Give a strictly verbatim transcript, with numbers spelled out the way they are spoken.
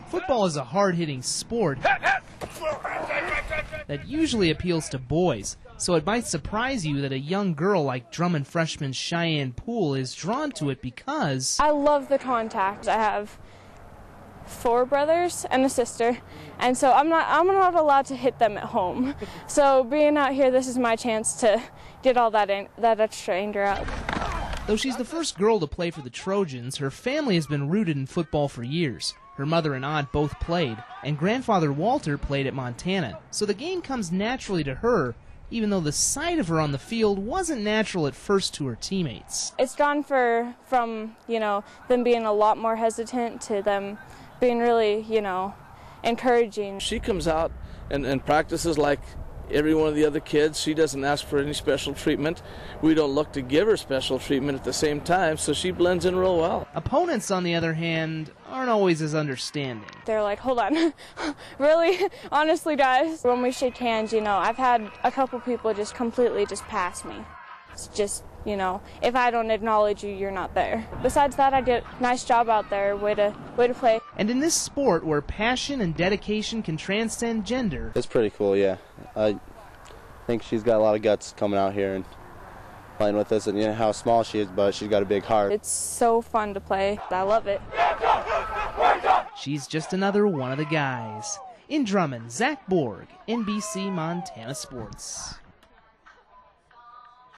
Football is a hard-hitting sport that usually appeals to boys, so it might surprise you that a young girl like Drummond freshman Cheyenne Poole is drawn to it because I love the contact. I have four brothers and a sister, and so I'm not I'm not allowed to hit them at home. So being out here, this is my chance to get all that in, that extra anger out. Though she's the first girl to play for the Trojans, her family has been rooted in football for years. Her mother and aunt both played, and grandfather Walter played at Montana, so the game comes naturally to her, even though the sight of her on the field wasn't natural at first to her teammates. It's gone for from, you know, them being a lot more hesitant to them being really, you know, encouraging. She comes out and, and practices like every one of the other kids. She doesn't ask for any special treatment. We don't look to give her special treatment at the same time, so she blends in real well. Opponents, on the other hand, aren't always as understanding. They're like, hold on, really? Honestly, guys, when we shake hands, you know, I've had a couple people just completely just pass me. It's just, you know, if I don't acknowledge you, you're not there. Besides that, I did a nice job out there, way to, way to play. And in this sport where passion and dedication can transcend gender, it's pretty cool, yeah. I think she's got a lot of guts coming out here and playing with us, and you know how small she is, but she's got a big heart. It's so fun to play. I love it. She's just another one of the guys. In Drummond, Zach Borg, N B C Montana Sports.